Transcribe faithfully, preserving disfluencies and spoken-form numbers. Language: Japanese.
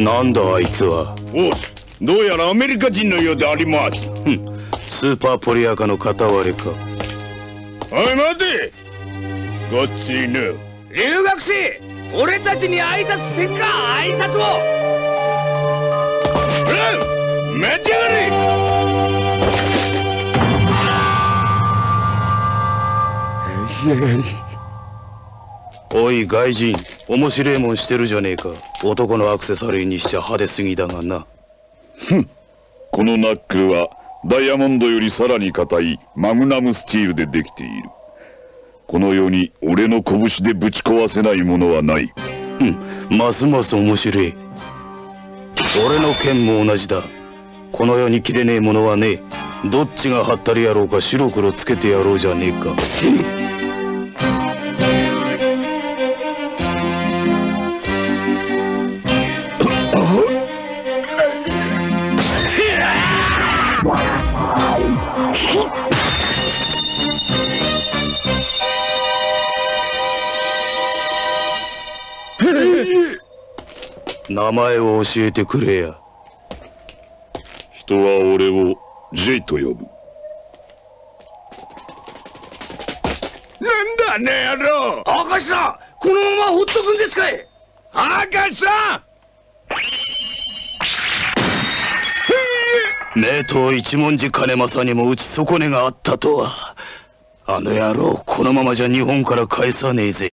なんだあいつは。 おっ、どうやらアメリカ人のようであります。 ふん、スーパーポリアカの片割れか。 おい待て、ごっついぬ。 留学生、俺たちに挨拶せんか、挨拶を。 ほら待ちやがれ。 おい外人、面白いもんしてるじゃねえか。男のアクセサリーにしちゃ派手すぎだがな。 ふん、このナックルはダイヤモンドよりさらに硬いマグナムスチールでできている。この世に俺の拳でぶち壊せないものはない。 うん、ますます面白い。俺の剣も同じだ。この世に切れねえものはねえ。どっちがはったりやろうか白黒つけてやろうじゃねえか。名前を教えてくれや。 人は俺を ジェイ と呼ぶ。 なんだあの野郎。 明石さん、このままほっとくんですかい。 明石さん。 名刀一文字金正にも打ち損ねがあったとは。あの野郎、このままじゃ日本から返さねえぜ。